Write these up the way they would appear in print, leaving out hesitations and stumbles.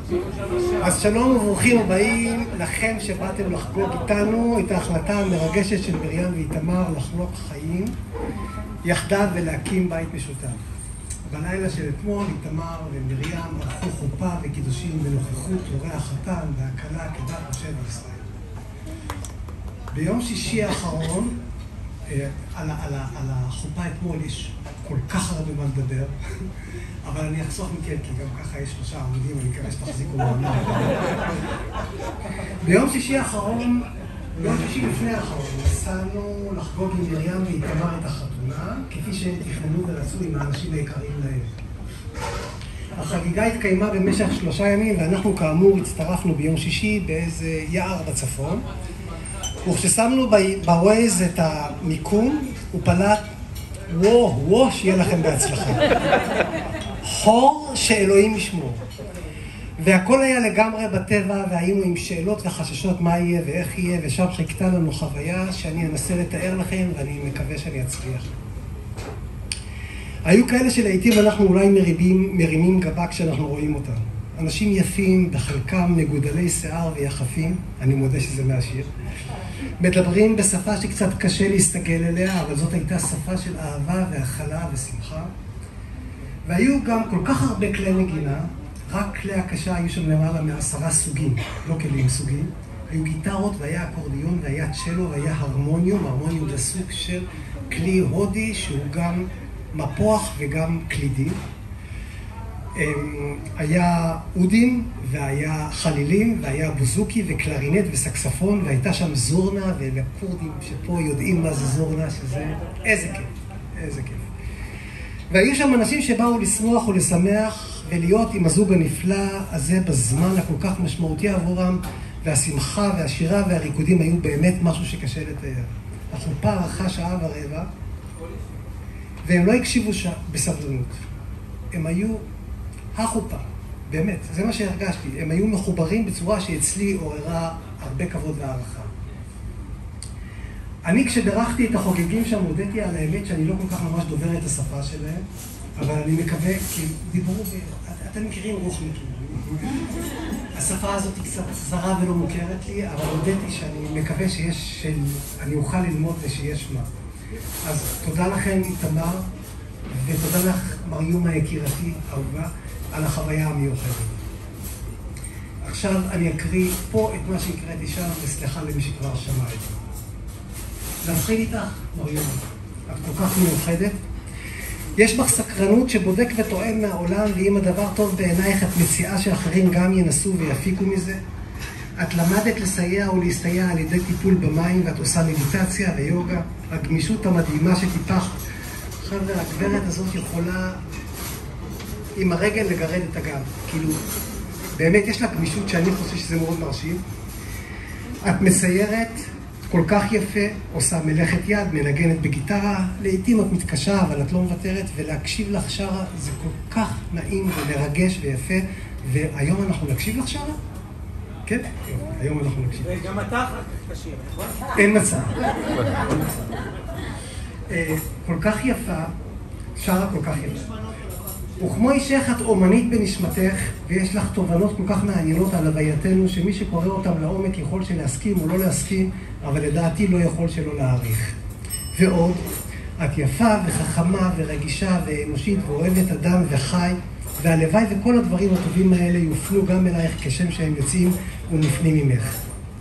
אז שלום וברוכים הבאים לכם שבאתם לחגוג איתנו את ההחלטה המרגשת של מרים ואיתמר לחלוק חיים יחדיו ולהקים בית משותף. בלילה של אתמול איתמר ומרים ערכו חופה וקידושים בנוכחות הורי החתן והכלה כדת משה וישראל. ביום שישי האחרון, על החופה אתמול יש כל כך הרבה מה לדבר, אבל אני אחסוך מכם, כי גם ככה יש 3 עמודים, אני מקווה שתחזיקו מעמד. ביום שישי האחרון, ביום שישי לפני האחרון, נסענו לחגוג עם מרים ואיתמר את החתונה, כפי שהם תכננו ורצו עם האנשים היקרים להם. החגיגה התקיימה במשך 3 ימים, ואנחנו כאמור הצטרפנו ביום שישי באיזה יער בצפון. וכששמנו בווייז את המיקום, הוא פלט, וואו, שיהיה לכם בהצלחה. חור שאלוהים ישמור. והכל היה לגמרי בטבע, והיינו עם שאלות וחששות מה יהיה ואיך יהיה, ושם חיכתה לנו חוויה שאני אנסה לתאר לכם, ואני מקווה שאני אצליח. היו כאלה שלעיתים אנחנו אולי מרימים גבה כשאנחנו רואים אותם. אנשים יפים, בחלקם מגודלי שיער ויחפים, אני מודה שזה מהשיר. מדברים בשפה שקצת קשה להסתגל אליה, אבל זאת הייתה שפה של אהבה והכלה ושמחה. והיו גם כל כך הרבה כלי נגינה, רק כלי הקשה היו שם למעלה מ10 סוגים, לא כלים סוגים. היו גיטרות והיה אקורדיון והיה צ'לו והיה הרמוניום, הרמוניום זה סוג של כלי הודי שהוא גם מפוח וגם קלידים. היה אודים והיה חלילים והיה בוזוקי וקלרינט וסקספון והייתה שם זורנה ולקורדים שפה יודעים מה זה זורנה, שזה איזה כיף, איזה כיף. והיו שם אנשים שבאו לשמוח ולשמח ולהיות עם הזוג הנפלא הזה בזמן הכל כך משמעותי עבורם, והשמחה והשירה והריקודים היו באמת משהו שקשה לתאר. החופה ארכה 1.25 שעות והם לא הקשיבו בסבלנות. הם היו החופה, באמת, זה מה שהרגשתי. הם היו מחוברים בצורה שאצלי עוררה הרבה כבוד והערכה. אני כשדרכתי את החוגגים שם הודיתי על האמת שאני לא כל כך ממש דובר את השפה שלהם, אבל אני מקווה, כי דיברו, אתם מכירים רוחניקים. השפה הזאת היא קצת זרה ולא מוכרת לי, אבל הודיתי שאני מקווה אני אוכל ללמוד ושיש מה. אז תודה לכם איתמר, ותודה לך מריום היקירתי, אהובה, על החוויה המיוחדת. עכשיו אני אקריא פה את מה שהקראתי שם, וסליחה למי שכבר שמע את זה. נתחיל איתך, מריום, את כל כך מיוחדת. יש בך סקרנות שבודק וטוען מהעולם, ואם הדבר טוב בעינייך את מציעה שאחרים גם ינסו ויפיקו מזה. את למדת לסייע ולהסתייע על ידי טיפול במים, ואת עושה מדיטציה ויוגה. הגמישות המדהימה שטיפחת. חבר'ה, הגברת הזאת יכולה עם הרגל לגרד את הגב. כאילו, באמת יש לה גמישות שאני חושב שזה מאוד מרשים. את מציירת כל כך יפה, עושה מלאכת יד, מנגנת בגיטרה. לעתים את מתקשה, אבל את לא מוותרת, ולהקשיב לך שרה זה כל כך נעים ומרגש ויפה. והיום אנחנו נקשיב לך שרה? כן? היום אנחנו נקשיב. וגם אתה תקשיב, נכון? אין מצב. כל כך יפה, שרה כל כך יפה. וכמו אישך את אומנית בנשמתך, ויש לך תובנות כל כך מעניינות על הווייתנו, שמי שקורא אותם לעומק יכול שלהסכים או לא להסכים, אבל לדעתי לא יכול שלא להעריך. ועוד, את יפה וחכמה ורגישה ואנושית ואוהבת אדם וחי, והלוואי וכל הדברים הטובים האלה יופנו גם אלייך כשם שהם יוצאים ונפנים ממך.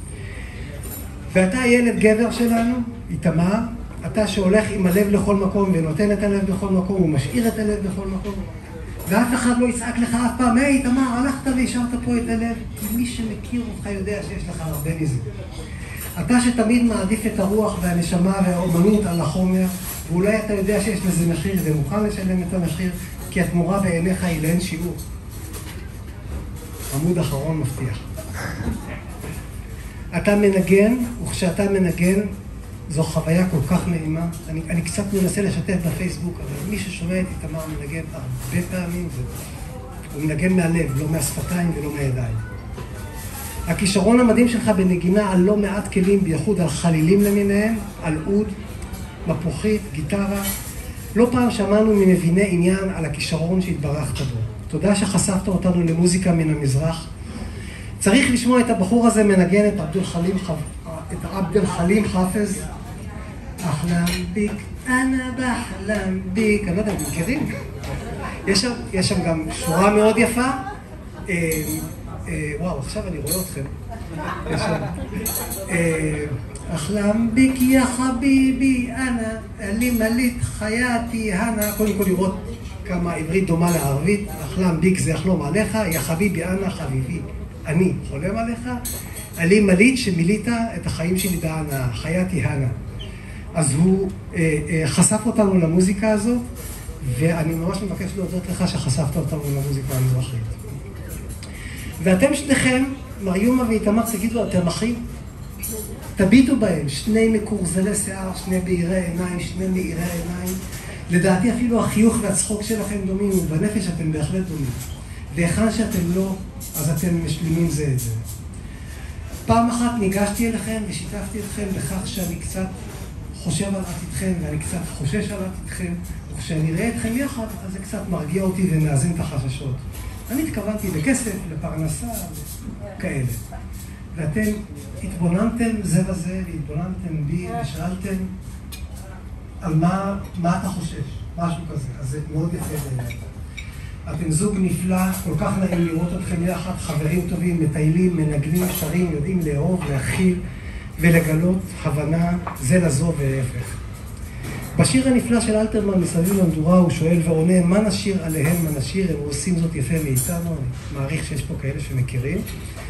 ואתה הילד גבר שלנו, איתמר, אתה שהולך עם הלב לכל מקום ונותן את הלב בכל מקום ומשאיר את הלב בכל מקום. ואף אחד לא יצעק לך אף פעם, היי איתמר, הלכת והשארת פה את הלב, כי מי שמכיר אותך יודע שיש לך הרבה מזה. אתה שתמיד מעדיף את הרוח והנשמה והאומנות על החומר, ואולי אתה יודע שיש לזה מחיר ומוכן לשלם את המחיר, כי התמורה בעיניך היא לאין שיעור. עמוד אחרון מבטיח. אתה מנגן, וכשאתה מנגן, זו חוויה כל כך נעימה. אני קצת מנסה לשתף בפייסבוק, אבל מי ששומע את איתמר מנגן הרבה פעמים, הוא מנגן מהלב, לא מהשפתיים ולא מהידיים. הכישרון המדהים שלך בנגינה על לא מעט כלים, בייחוד על חלילים למיניהם, על אוד, מפוחית, גיטרה. לא פעם שמענו ממביני עניין על הכישרון שהתברכת בו. תודה שחשפת אותנו למוזיקה מן המזרח. צריך לשמוע את הבחור הזה מנגן את עבד אל-חלים חאפז. אחלם ביק, אנה בחלם ביק. אני לא יודע, אתם מכירים? יש שם גם שורה מאוד יפה. וואו, עכשיו אני רואה אתכם. אחלם ביק יא חביבי אנה, אלי מליט חייתי הנה. קודם כל לראות כמה עברית דומה לערבית. אחלם ביק זה אחלום עליך, יא חביבי אנה חביבי. אני חולם עליך. אלי מליט שמילית את החיים שלי בהנה, חייתי הנה. אז הוא חשף אותנו למוזיקה הזאת, ואני ממש מבקש להודות לך שחשפת אותנו למוזיקה המזרחית. ואתם שניכם, מר יומה ואיתמר, תגידו, אתם אחים? תביטו בהם, שני מקורזלי שיער, שני בהירי עיניים, שני מאירי עיניים. לדעתי אפילו החיוך והצחוק שלכם דומים, ובנפש אתם בהחלט דומים. והיכן שאתם לא, אז אתם משלימים זה את זה. פעם אחת ניגשתי אליכם ושיתפתי אתכם בכך שאני קצת חושב על עתידכם ואני קצת חושש על עתידכם, וכשאני אראה אתכם יחד, אז זה קצת מרגיע אותי ומאזן את החששות. אני התכוונתי לכסף, לפרנסה, כאלה. ואתם התבוננתם זה בזה, והתבוננתם בי, ושאלתם על מה אתה חושש, משהו כזה. אז זה מאוד יפה בעיניי. אתם זוג נפלא, כל כך נעים לראות אתכם יחד, חברים טובים, מטיילים, מנגנים, שרים, יודעים לאהוב, להכיל ולגלות הבנה זה לזו ולהפך. בשיר הנפלא של אלתרמן מסביב למדורה הוא שואל ועונה, מה נשיר עליהם, מה נשיר, הם עושים זאת יפה מאיתנו, אני מעריך שיש פה כאלה שמכירים.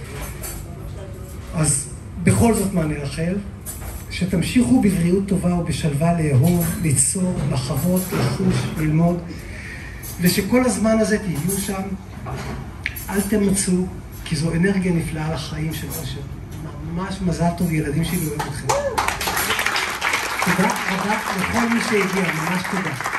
אז בכל זאת מה נאחל? שתמשיכו בבריאות טובה ובשלווה לאהוב, ליצור, לחוות, לחוש, ללמוד, ושכל הזמן הזה תהיו שם, אל תמצאו, כי זו אנרגיה נפלאה לחיים של אושר. ממש מזל טוב, ילדים שלי אוהב אתכם. תודה רבה לכל מי שהגיע, ממש תודה.